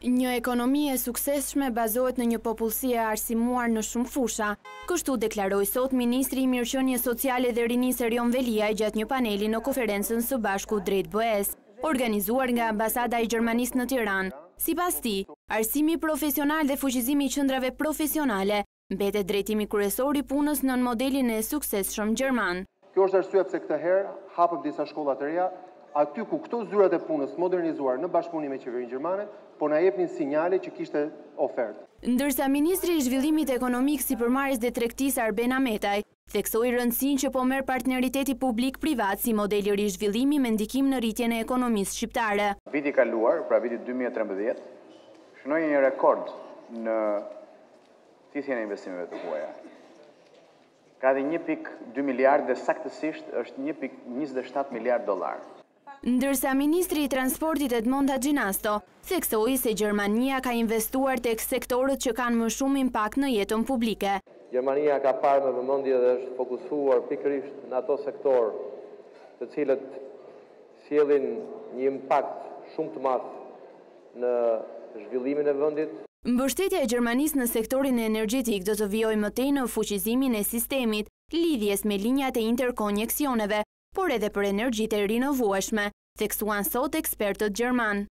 Një ekonomi e suksesshme bazohet në një popullsi e arsimuar në shumë fusha. Kështu deklaroi sot Ministri i Mirëqenies Sociale dhe Rinisë Erion Veliaj gjatë një paneli në konferencën së bashku drejt BE-s, organizuar nga Ambasada e Gjermanisë në Tiranë. Sipas tij, arsimi profesional dhe fuqizimi i qendrave profesionale mbetet drejtimi kryesor i punës nën modelin e suksesshëm gjerman. Kjo është arsye pse këtë herë hapëm disa shkolla të reja, aty ku këto zyrat e punës modernizuar në bashkëpunim me qeverinë gjermane, po na jepnin sinjale që kishte ofertë. Ndërsa Ministri i Zhvillimit Ekonomik, Sipërmarrjes dhe Tregtisë Arben Ametaj theksoi rëndësinë që po merr partneriteti publik-privat si model i rizhvillimi me ndikim në rritjen e ekonomisë shqiptare. Viti i kaluar, pra viti 2013, shënoi një rekord në thithjen e investimeve të huaja. Ka dhe 1.2 miliard dhe saktësisht është 1.27 miliard dollar. Ndërsa Ministri i Transportit Edmond Haxhinasto theksoi se Gjermania ka investuar tek sektorët që kanë më shumë impakt në jetën publike. Gjermania ka parë me vëmendje dhe është fokusuar pikërisht në ato sektor të cilët sjellin një impakt shumë të madh në zhvillimin e vendit. Mbështetja e Gjermanisë në sektorin energjetik do të vijojë më tej në fuqizimin e sistemit, lidhjes me linjat e interkoneksioneve, por edhe për energjitë e rinovueshme, theksuan sot ekspertët gjerman.